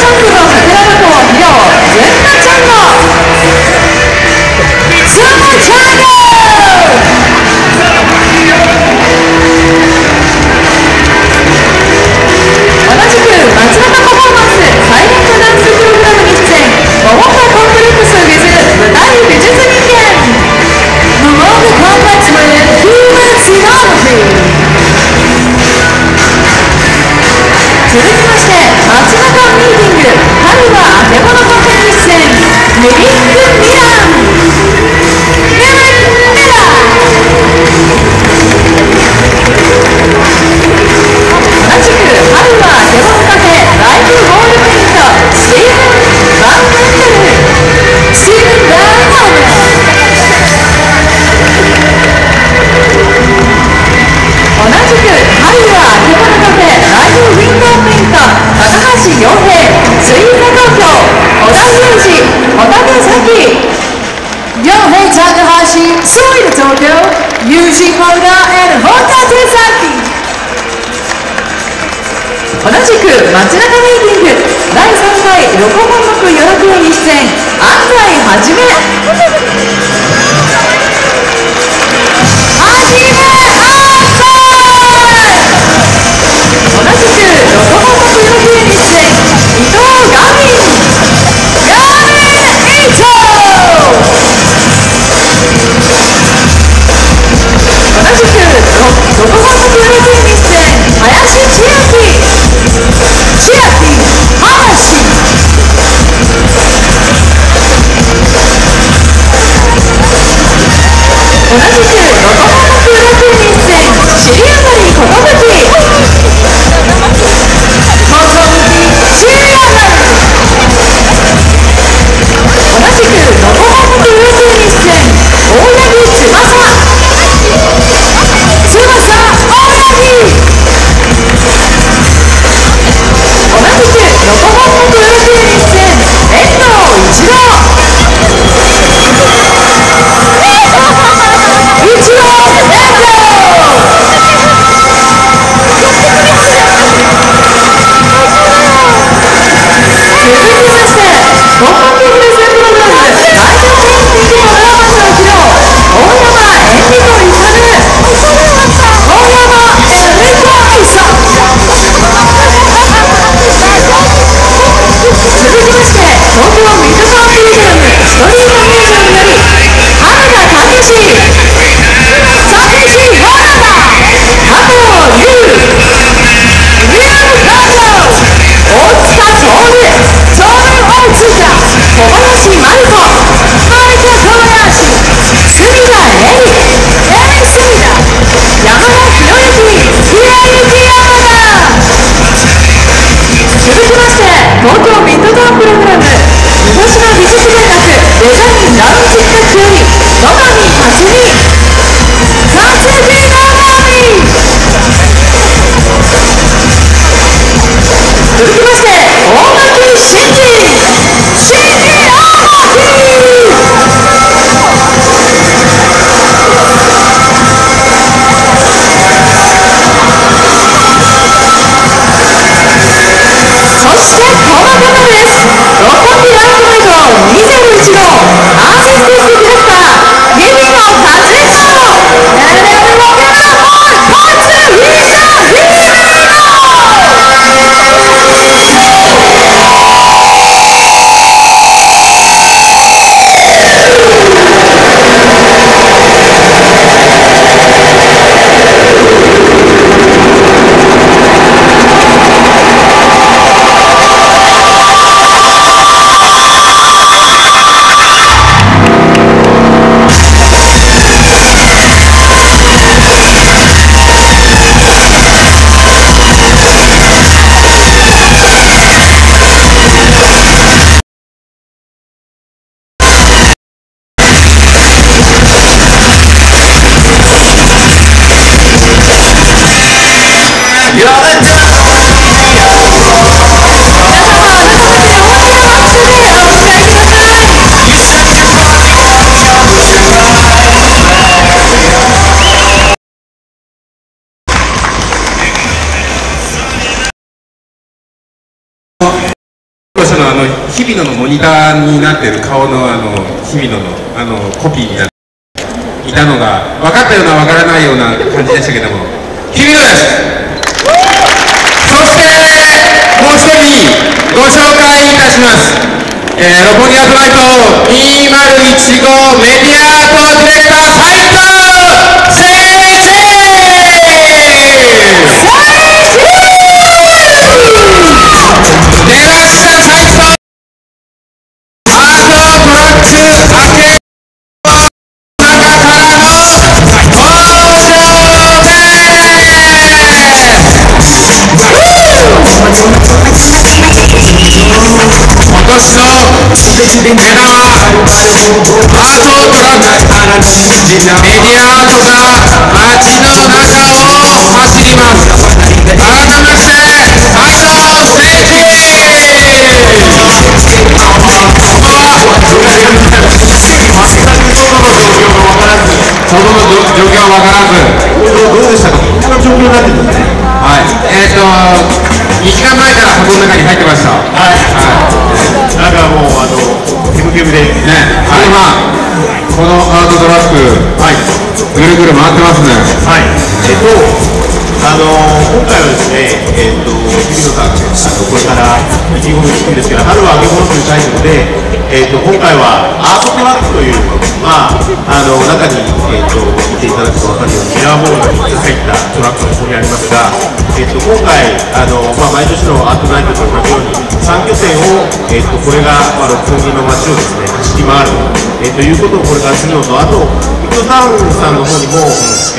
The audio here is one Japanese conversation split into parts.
ソングの桜の子を披露、ずんなちゃんのスーパーチャンネル。同じく街中パフォーマンスサイレントダンスプログラムに出演、モモココンプレックス with 舞台美術人間、モモココンプレックス with human scenography。続きまして、街中ミーティング春はあけぼのカフェに出演、ミリック・ミラン。同じく春はあけぼのカフェライブゴールペイント、スティーブン・バンメンデル。スティーブン・バンメンデル。同じく春はあけぼのカフェライブウィンドウペイント、高橋洋平、スイート東京、小田裕二、小田崎。洋平、高橋、スイート東京、ユージ、小田、ホタテ崎。同じく街中ミーティング第3回ロコ本国夜楽園に出演、安西はじめ。同じくロコ本国夜楽園に出演、伊藤ガミン。ガミン伊藤。同じくロコ本国夜楽園に出演、林千秋。千秋、林。同じくロコ本国夜楽園に出演、尻上がり寿。寿、尻上がり。同じくロコ本国夜楽園に出演、大八木翼。翼、大八木。同じくロコ本国夜楽園に出演、遠藤一郎。一郎、遠藤。続きまして、高校プレゼンプログラムライブペインティングパフォーマンスを披露、大山エンリコイサム。大山エンリコイサム。続きまして、東京ミッドタウンプログラムストリートミュージアムより、原田武史、原田、加藤優、優加藤、大塚徹、徹大塚、小林真理子、真理子小林、隅田恵里、恵里隅田、山田博之、ひろゆき山田。続きまして、東京ミッドタウンプログラム武蔵野美術大学デザインラウンジ企画より、野上克美、克美野上。続きまして、大垣真嗣、真嗣大垣。そしてこの方です。六本木アートメイド2015アーティスティックディレクター、日比野和彦。 日々野のモニターになっている顔の日々野のコピーみたいないたのが分かったような分からないような感じでしたけども、日々野です。そしてもう一人ご紹介いたします。六本木アートナイト2015メディアアートディレクター斉藤先生。出ました斉藤。アートトラック明け中からの登場です。今年の目玉アートトラックメディアアートが街の中を走ります。改めまして斉藤誠二。その状況は分からず、どうでしたか。こんな状況になってるんですね。はい。2時間前から箱の中に入ってました。はい。なんかもうケムケムでね。このアートトラック、ぐるぐる回ってますね。はい。今回はですね、日比野さん、これから意気込み聞くんですけど、春は揚げ物というタイトルで、今回はアートトラックという、中に、見ていただくと分かるように、ミラーボールが3つ入ったトラックがここにありますが、今回、毎年のアートナイトと同じように、3拠点を、これが、六本木の街をですね、走り回る、ということをこれからするのと、あと、ヒットタウンさんの方にも、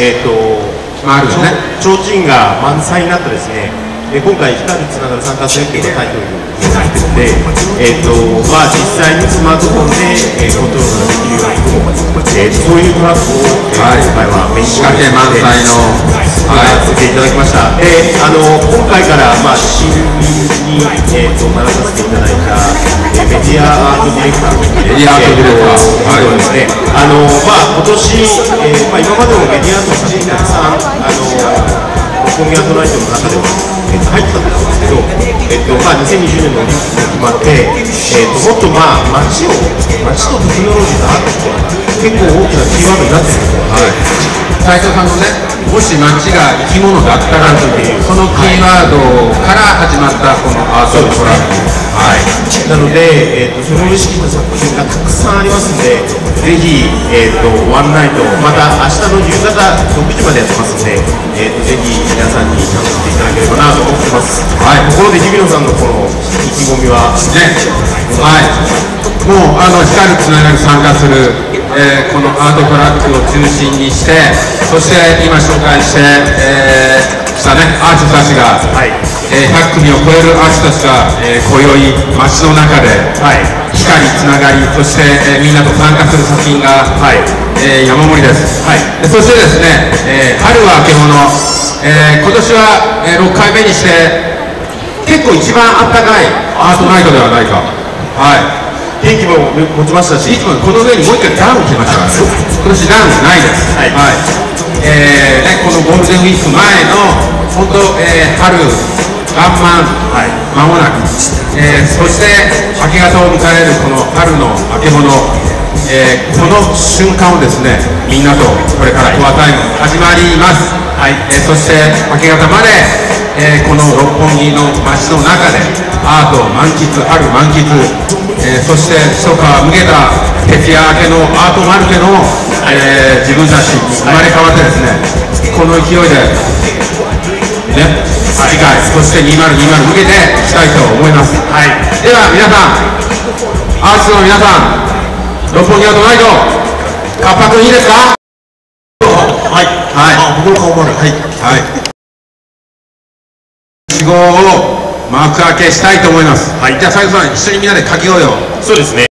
ちょうちんが満載になったですね、今回、光るつながる参加選挙のタイトルになっているので、実際にスマートフォンで、コントロールができるように、そういうトラックを、今回はメイン仕掛け満載の、させていただきました。今回から、新任に、ならさせていただいた、メディアアートディレクターそうですね、今年、今までもメディアアート写真たくさん、六本木アートナイトの中では、入ってたんですけど、2020年のオリンピックが決まって、もっと街とテクノロジーとアートっていうのが結構大きなキーワードになってるんですよ。斉藤さんのね、もし街が生き物だったらというそのキーワードから始まったこのアートトラック。なので、それを意識した作品がたくさんありますので、ぜひ、ワンナイト、また明日の夕方6時までやってますので、ぜひ皆さんに楽しんでいただければなと思ってます。ところで日比野さんのこの意気込みはね、もう光るつながる参加する、このアートトラックを中心にして、そして今紹介して、したね、アーティストたちが、100組を超えるアーティストたちが、今宵街の中で、光つながり、そして、みんなと参加する作品が、山盛りです。そしてですね、春は明け物、今年は、6回目にして結構一番あったかいアートナイトではないか。天気も持ちましたし、いつもこの上にもう一回ダウン着ましたから、今年ダウンないです。このゴールデンウィーク前の本当、春らんまん間もなく、そして明け方を迎えるこの春の明け物、この瞬間をですね、みんなとこれからコアタイム始まります。そして明け方まで、この六本木の街の中でアートを満喫、春満喫、そして一皮むけた徹夜明けのアートマルケの、自分たちに生まれ変わってですね、この勢いでね、次回、そして2020向けていきたいと思います。では皆さん、アーティストの皆さん、六本木アートナイト、活発いいですか？僕の顔もある。記号を幕開けしたいと思います。じゃあ斉藤さん、一緒にみんなでかけようよ。そうですね。